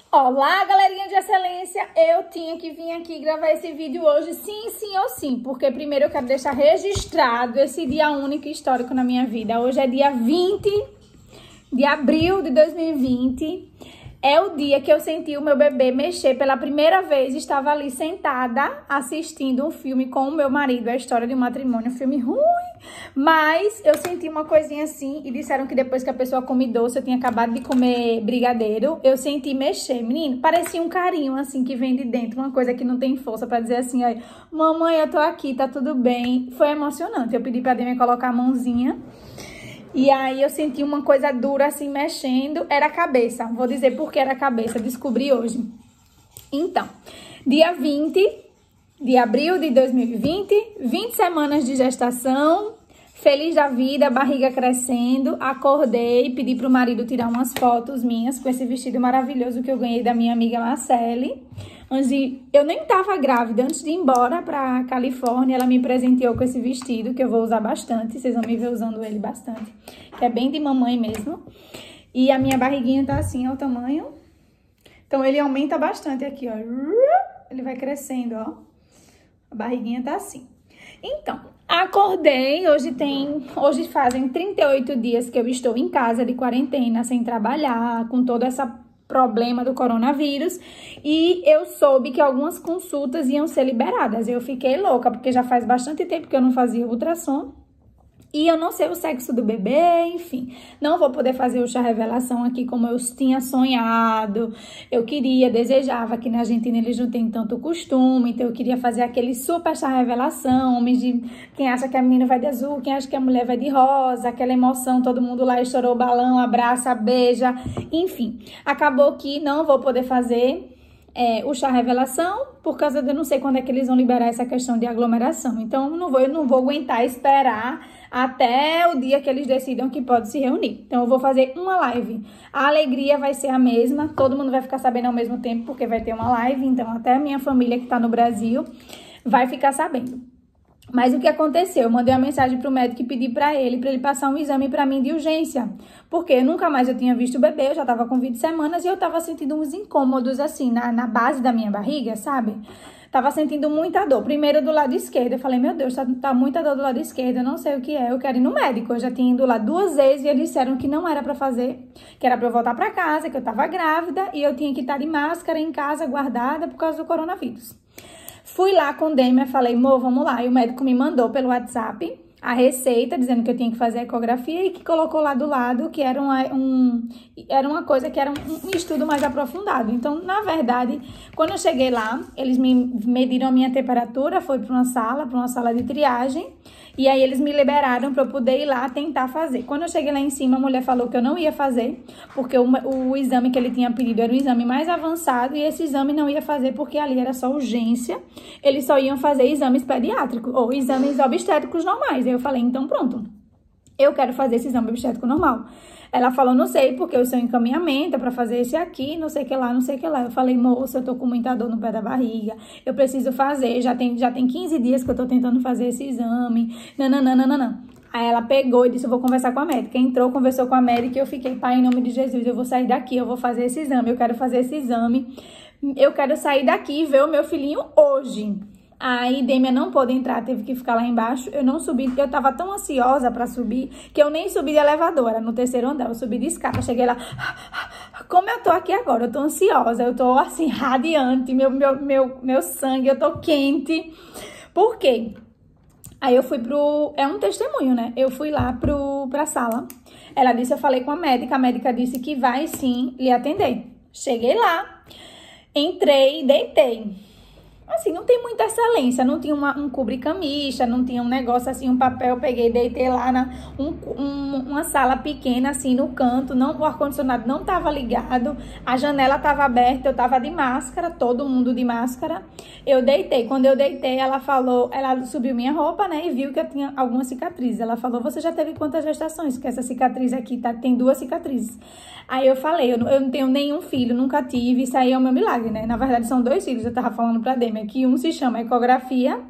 Olá, galerinha de excelência, eu tinha que vir aqui gravar esse vídeo hoje, sim ou sim, porque primeiro eu quero deixar registrado esse dia único e histórico na minha vida. Hoje é dia 20 de abril de 2020, é o dia que eu senti o meu bebê mexer pela primeira vez. Estava ali sentada assistindo um filme com o meu marido, a história de um matrimônio, um filme ruim, mas eu senti uma coisinha assim e disseram que depois que a pessoa come doce, eu tinha acabado de comer brigadeiro, eu senti mexer, menino, parecia um carinho assim que vem de dentro, uma coisa que não tem força pra dizer assim, ó, mamãe, eu tô aqui, tá tudo bem. Foi emocionante, eu pedi pra Demi colocar a mãozinha. E aí eu senti uma coisa dura assim mexendo, era a cabeça. Vou dizer por que era a cabeça, descobri hoje. Então, dia 20 de abril de 2020, 20 semanas de gestação, feliz da vida, barriga crescendo, acordei, pedi pro marido tirar umas fotos minhas com esse vestido maravilhoso que eu ganhei da minha amiga Marcele. Eu nem tava grávida, antes de ir embora pra Califórnia, ela me presenteou com esse vestido, que eu vou usar bastante, vocês vão me ver usando ele bastante, que é bem de mamãe mesmo. E a minha barriguinha tá assim, ó, o tamanho. Então, ele aumenta bastante aqui, ó. Ele vai crescendo, ó. A barriguinha tá assim. Então, acordei, hoje fazem 38 dias que eu estou em casa de quarentena, sem trabalhar, com toda essa problema do coronavírus, e eu soube que algumas consultas iam ser liberadas. Eu fiquei louca, porque já faz bastante tempo que eu não fazia ultrassom, e eu não sei o sexo do bebê, enfim. Não vou poder fazer o chá revelação aqui como eu tinha sonhado. Eu desejava, que na Argentina eles não têm tanto costume, então eu queria fazer aquele super chá revelação, homens de quem acha que a menina vai de azul, quem acha que a mulher vai de rosa, aquela emoção, todo mundo lá estourou o balão, abraça, beija, enfim. Acabou que não vou poder fazer o chá revelação, por causa de eu não sei quando é que eles vão liberar essa questão de aglomeração. Então, eu não vou aguentar esperar até o dia que eles decidam que pode se reunir. Então, eu vou fazer uma live. A alegria vai ser a mesma, todo mundo vai ficar sabendo ao mesmo tempo, porque vai ter uma live. Então, até a minha família que tá no Brasil vai ficar sabendo. Mas o que aconteceu? Eu mandei uma mensagem pro médico e pedi pra ele passar um exame pra mim de urgência. Porque nunca mais eu tinha visto o bebê, eu já tava com 20 semanas e eu tava sentindo uns incômodos assim, na base da minha barriga, sabe? Tava sentindo muita dor. Primeiro do lado esquerdo, eu falei, meu Deus, tá muita dor do lado esquerdo, eu não sei o que é, eu quero ir no médico. Eu já tinha ido lá 2 vezes e eles disseram que não era pra fazer, que era pra eu voltar pra casa, que eu tava grávida e eu tinha que estar de máscara em casa, guardada por causa do coronavírus. Fui lá com o Demi, falei, amor, vamos lá. E o médico me mandou pelo WhatsApp a receita, dizendo que eu tinha que fazer a ecografia e que colocou lá do lado que era uma coisa que era um estudo mais aprofundado. Então, na verdade, quando eu cheguei lá, eles me mediram a minha temperatura, foi para uma sala de triagem, e aí eles me liberaram para eu poder ir lá tentar fazer. Quando eu cheguei lá em cima, a mulher falou que eu não ia fazer, porque o exame que ele tinha pedido era um exame mais avançado, e esse exame não ia fazer porque ali era só urgência, eles só iam fazer exames pediátricos, ou exames obstétricos normais. Aí eu falei, então pronto, eu quero fazer esse exame obstétrico normal. Ela falou, não sei, porque o seu encaminhamento é pra fazer esse aqui, não sei o que lá, não sei o que lá. Eu falei, moça, eu tô com muita dor no pé da barriga, eu preciso fazer, já tem 15 dias que eu tô tentando fazer esse exame, nananana. Aí ela pegou e disse, eu vou conversar com a médica. Entrou, conversou com a médica e eu fiquei, pai, em nome de Jesus, eu vou sair daqui, eu vou fazer esse exame, eu quero fazer esse exame, eu quero sair daqui e ver o meu filhinho hoje. Aí, Dêmia não pôde entrar, teve que ficar lá embaixo. Eu não subi, porque eu tava tão ansiosa pra subir, que eu nem subi de elevador, era no 3º andar, eu subi de escada. Cheguei lá, como eu tô aqui agora, eu tô ansiosa, eu tô assim, radiante, meu sangue, eu tô quente. Por quê? Aí eu fui é um testemunho, né? Eu fui lá pra sala, ela disse, eu falei com a médica disse que vai sim lhe atender. Cheguei lá, entrei, deitei. Assim, não tem muita excelência, não tinha um cubre-camicha, não tinha um negócio assim, um papel, eu peguei, deitei lá uma sala pequena, assim, no canto, o ar-condicionado não tava ligado, a janela tava aberta, eu tava de máscara, todo mundo de máscara, eu deitei. Quando eu deitei, ela subiu minha roupa, né, e viu que eu tinha algumas cicatrizes. Ela falou, você já teve quantas gestações? Porque essa cicatriz aqui tem 2 cicatrizes. Aí eu falei, eu não tenho nenhum filho, nunca tive, isso aí é o meu milagre, né? Na verdade, são 2 filhos, eu tava falando pra Demi, que um se chama ecografia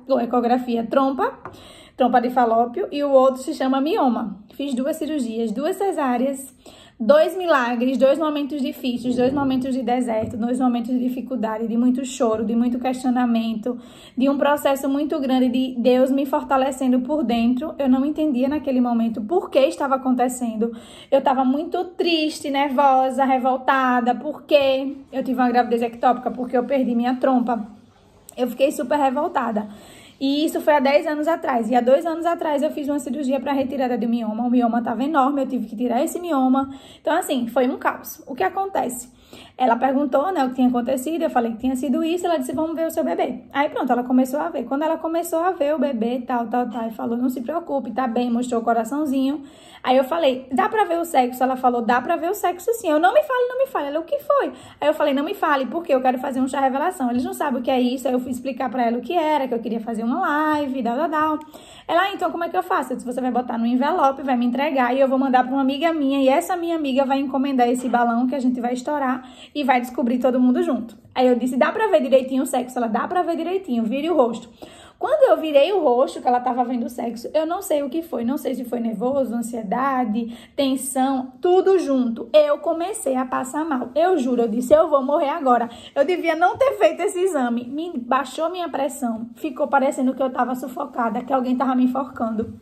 trompa de falópio, e o outro se chama mioma. Fiz 2 cirurgias, 2 cesáreas, 2 milagres, 2 momentos difíceis, 2 momentos de deserto, 2 momentos de dificuldade, de muito choro, de muito questionamento, de um processo muito grande de Deus me fortalecendo por dentro. Eu não entendia naquele momento por que estava acontecendo. Eu estava muito triste, nervosa, revoltada, porque eu tive uma gravidez ectópica, porque eu perdi minha trompa. Eu fiquei super revoltada. E isso foi há 10 anos atrás. E há 2 anos atrás eu fiz uma cirurgia para retirada do mioma. O mioma estava enorme, eu tive que tirar esse mioma. Então, assim, foi um caos. O que acontece? Ela perguntou, né, o que tinha acontecido. Eu falei que tinha sido isso. Ela disse, vamos ver o seu bebê. Aí, pronto, ela começou a ver. Quando ela começou a ver o bebê, tal, e falou, não se preocupe, tá bem, mostrou o coraçãozinho. Aí eu falei, dá pra ver o sexo? Ela falou, dá pra ver o sexo sim. Eu, não me fale, não me fale. Ela, o que foi? Aí eu falei, não me fale, porque eu quero fazer um chá revelação. Eles não sabem o que é isso. Aí eu fui explicar pra ela o que era, que eu queria fazer uma live, Ela, então como é que eu faço? Eu disse, você vai botar no envelope, vai me entregar e eu vou mandar pra uma amiga minha. E essa minha amiga vai encomendar esse balão que a gente vai estourar e vai descobrir todo mundo junto. Aí eu disse, dá pra ver direitinho o sexo? Ela, dá pra ver direitinho, vire o rosto. Quando eu virei o rosto, que ela tava vendo o sexo, eu não sei o que foi. Não sei se foi nervoso, ansiedade, tensão, tudo junto. Eu comecei a passar mal. Eu juro, eu disse, eu vou morrer agora. Eu devia não ter feito esse exame. Me baixou minha pressão. Ficou parecendo que eu tava sufocada, que alguém tava me enforcando.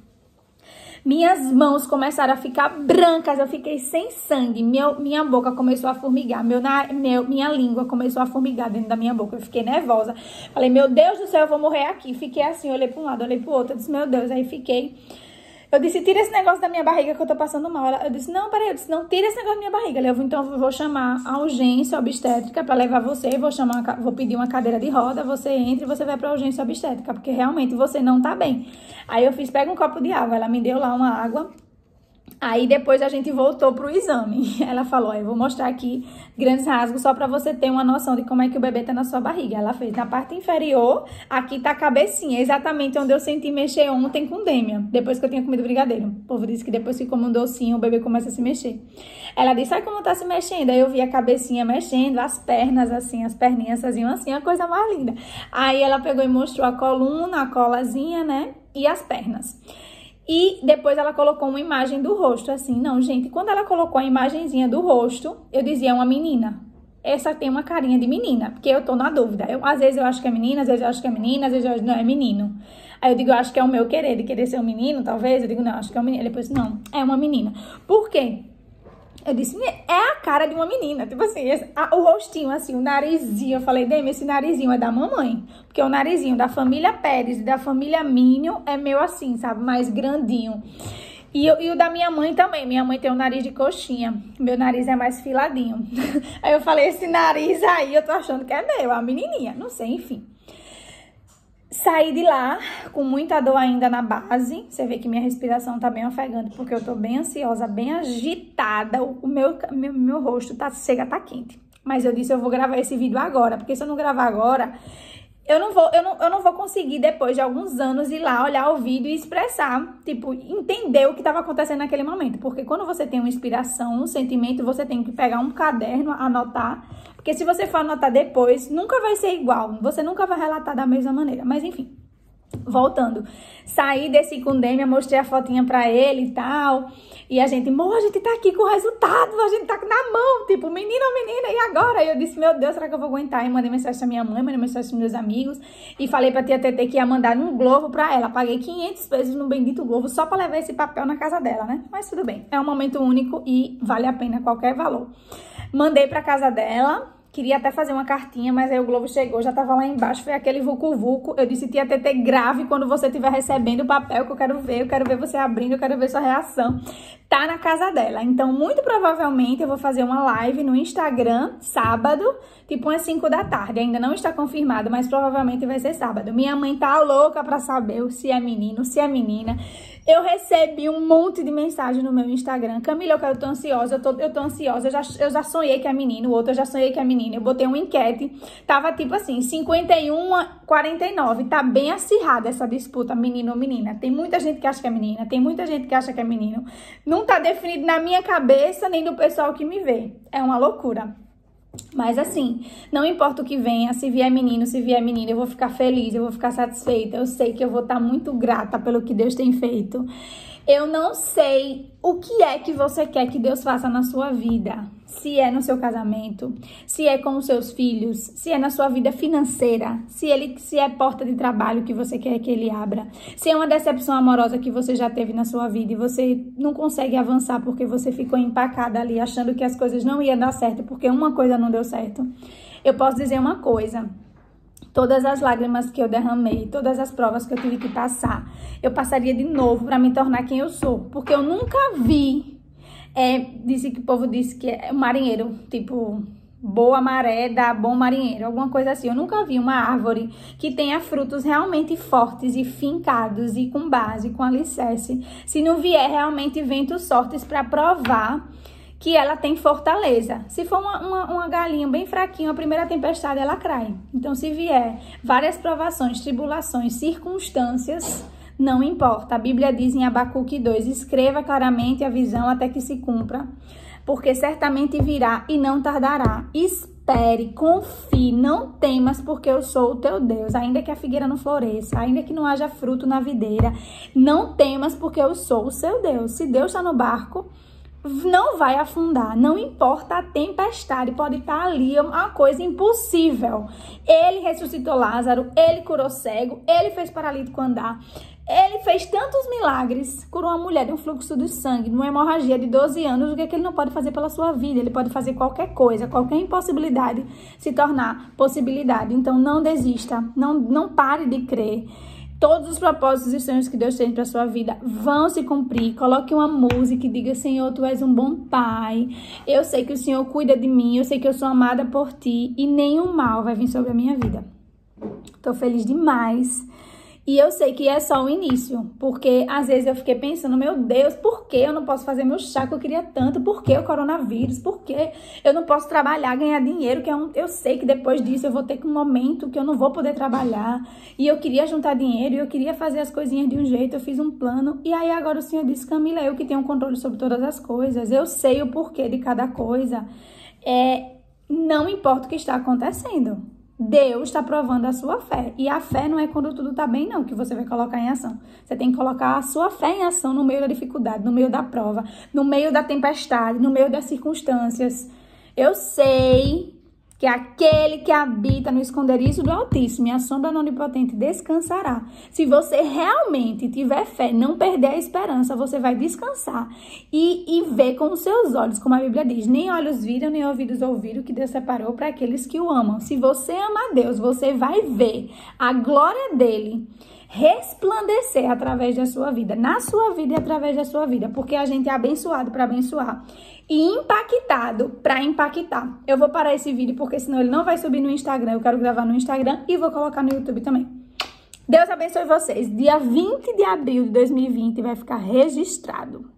Minhas mãos começaram a ficar brancas, eu fiquei sem sangue, minha boca começou a formigar, minha língua começou a formigar dentro da minha boca, eu fiquei nervosa. Falei, meu Deus do céu, eu vou morrer aqui. Fiquei assim, olhei para um lado, olhei para o outro, eu disse, meu Deus, aí fiquei... Eu disse, tira esse negócio da minha barriga que eu tô passando mal. Eu disse, não, peraí, eu disse, não, tira esse negócio da minha barriga. Então eu vou chamar a urgência obstétrica pra levar você, vou pedir uma cadeira de roda, você entra e você vai pra urgência obstétrica, porque realmente você não tá bem. Aí eu fiz, pega um copo de água, ela me deu lá uma água. Aí depois a gente voltou pro exame. Ela falou, eu vou mostrar aqui grandes rasgos só pra você ter uma noção de como é que o bebê tá na sua barriga. Ela fez na parte inferior, aqui tá a cabecinha, exatamente onde eu senti mexer ontem com Dêmia, depois que eu tinha comido brigadeiro. O povo disse que depois que come um docinho, o bebê começa a se mexer. Ela disse, sabe como tá se mexendo? Aí eu vi a cabecinha mexendo, as pernas assim, as perninhas faziam assim, a coisa mais linda. Aí ela pegou e mostrou a coluna, a colazinha, né, e as pernas. E depois ela colocou uma imagem do rosto, assim. Não, gente, quando ela colocou a imagenzinha do rosto, eu dizia, é uma menina. Essa tem uma carinha de menina, porque eu tô na dúvida. Às vezes eu acho que é menina, às vezes eu acho que é menina, às vezes eu acho que não é menino. Aí eu digo, eu acho que é o meu querer, de querer ser um menino, talvez. Eu digo, não, acho que é um menino. Depois, não, é uma menina. Por quê? Eu disse, é a cara de uma menina. Tipo assim, o rostinho, assim, o narizinho. Eu falei, Demi, esse narizinho é da mamãe. Porque o narizinho da família Pérez e da família Minho é meu assim, sabe? Mais grandinho. E o da minha mãe também. Minha mãe tem um nariz de coxinha. Meu nariz é mais filadinho. Aí eu falei, esse nariz aí, eu tô achando que é meu, a menininha. Não sei, enfim. Saí de lá com muita dor ainda na base. Você vê que minha respiração tá bem ofegante, porque eu tô bem ansiosa, bem agitada. O meu rosto chega a tá quente. Mas eu disse, eu vou gravar esse vídeo agora, porque se eu não gravar agora, eu não vou conseguir, depois de alguns anos, ir lá, olhar o vídeo e expressar, tipo, entender o que estava acontecendo naquele momento. Porque quando você tem uma inspiração, um sentimento, você tem que pegar um caderno, anotar. Porque se você for anotar depois, nunca vai ser igual. Você nunca vai relatar da mesma maneira. Mas, enfim, voltando. Saí desse com Dêmia, mostrei a fotinha pra ele e tal. E a gente, amor, a gente tá aqui com o resultado, a gente tá na mão, tipo, menino ou menina, e agora? E eu disse, meu Deus, será que eu vou aguentar? E mandei mensagem pra minha mãe, mandei mensagem pros meus amigos, e falei pra tia Tetê que ia mandar um Globo pra ela. Paguei 500 pesos no bendito Globo só pra levar esse papel na casa dela, né? Mas tudo bem, é um momento único e vale a pena qualquer valor. Mandei pra casa dela. Queria até fazer uma cartinha, mas aí o Globo chegou, já tava lá embaixo, foi aquele vucu-vucu. Eu disse, tia Tetê, grave quando você estiver recebendo o papel, que eu quero ver você abrindo, eu quero ver sua reação. Tá na casa dela. Então, muito provavelmente, eu vou fazer uma live no Instagram, sábado, tipo umas 5 da tarde. Ainda não está confirmado, mas provavelmente vai ser sábado. Minha mãe tá louca pra saber se é menino, se é menina. Eu recebi um monte de mensagem no meu Instagram. Camila, eu tô ansiosa, eu tô ansiosa. Eu já sonhei que é menino, o outro eu já sonhei que é menina. Eu botei uma enquete, tava tipo assim, 51-49. Tá bem acirrada essa disputa, menino ou menina. Tem muita gente que acha que é menina, tem muita gente que acha que é menino. Não tá definido na minha cabeça, nem do pessoal que me vê. É uma loucura. Mas assim, não importa o que venha, se vier menino, se vier menina, eu vou ficar feliz, eu vou ficar satisfeita. Eu sei que eu vou estar muito grata pelo que Deus tem feito. Eu não sei o que é que você quer que Deus faça na sua vida. Se é no seu casamento, se é com os seus filhos, se é na sua vida financeira, se é porta de trabalho que você quer que ele abra, se é uma decepção amorosa que você já teve na sua vida e você não consegue avançar porque você ficou empacada ali achando que as coisas não iam dar certo porque uma coisa não deu certo. Eu posso dizer uma coisa: todas as lágrimas que eu derramei, todas as provas que eu tive que passar, eu passaria de novo para me tornar quem eu sou. Porque eu nunca vi, o povo disse que é um marinheiro, tipo, boa maré dá bom marinheiro, alguma coisa assim. Eu nunca vi uma árvore que tenha frutos realmente fortes e fincados e com base, com alicerce, se não vier realmente ventos fortes para provar que ela tem fortaleza. Se for uma galinha bem fraquinha, a primeira tempestade ela cai. Então, se vier várias provações, tribulações, circunstâncias, não importa. A Bíblia diz em Abacuque 2, escreva claramente a visão até que se cumpra, porque certamente virá e não tardará. Espere, confie, não temas, porque eu sou o teu Deus. Ainda que a figueira não floresça, ainda que não haja fruto na videira, não temas, porque eu sou o seu Deus. Se Deus está no barco, não vai afundar, não importa a tempestade, pode estar ali, é uma coisa impossível. Ele ressuscitou Lázaro, ele curou cego, ele fez paralítico andar, ele fez tantos milagres, curou uma mulher de um fluxo de sangue, numa hemorragia de 12 anos, o que é que ele não pode fazer pela sua vida? Ele pode fazer qualquer coisa, qualquer impossibilidade se tornar possibilidade. Então não desista, não pare de crer. Todos os propósitos e sonhos que Deus tem para a sua vida vão se cumprir. Coloque uma música e diga: Senhor, Tu és um bom Pai. Eu sei que o Senhor cuida de mim. Eu sei que eu sou amada por Ti. E nenhum mal vai vir sobre a minha vida. Estou feliz demais. E eu sei que é só o início, porque às vezes eu fiquei pensando, meu Deus, por que eu não posso fazer meu chá que eu queria tanto? Por que o coronavírus? Por que eu não posso trabalhar, ganhar dinheiro? Eu sei que depois disso eu vou ter um momento que eu não vou poder trabalhar. E eu queria juntar dinheiro, e eu queria fazer as coisinhas de um jeito, eu fiz um plano. E aí agora o Senhor disse: Camila, eu que tenho controle sobre todas as coisas. Eu sei o porquê de cada coisa. Não importa o que está acontecendo. Deus está provando a sua fé. E a fé não é quando tudo está bem, não, que você vai colocar em ação. Você tem que colocar a sua fé em ação no meio da dificuldade, no meio da prova, no meio da tempestade, no meio das circunstâncias. Eu sei que aquele que habita no esconderijo do Altíssimo e a sombra do Onipotente descansará. Se você realmente tiver fé, não perder a esperança, você vai descansar e ver com os seus olhos, como a Bíblia diz: nem olhos viram, nem ouvidos ouviram, que Deus separou para aqueles que o amam. Se você ama a Deus, você vai ver a glória dele resplandecer através da sua vida, na sua vida e através da sua vida, porque a gente é abençoado para abençoar e impactado para impactar. Eu vou parar esse vídeo porque senão ele não vai subir no Instagram. Eu quero gravar no Instagram e vou colocar no YouTube também. Deus abençoe vocês. Dia 20 de abril de 2020 vai ficar registrado.